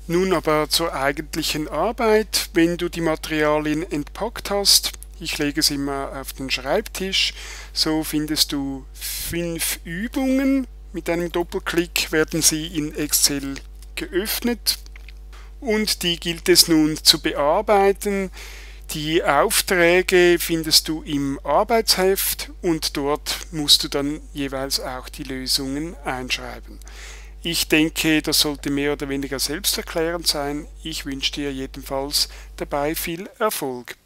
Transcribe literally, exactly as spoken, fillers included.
Nun aber zur eigentlichen Arbeit. Wenn du die Materialien entpackt hast, ich lege es immer auf den Schreibtisch, so findest du fünf Übungen. Mit einem Doppelklick werden sie in Excel geöffnet und die gilt es nun zu bearbeiten. Die Aufträge findest du im Arbeitsheft und dort musst du dann jeweils auch die Lösungen einschreiben. Ich denke, das sollte mehr oder weniger selbsterklärend sein. Ich wünsche dir jedenfalls dabei viel Erfolg.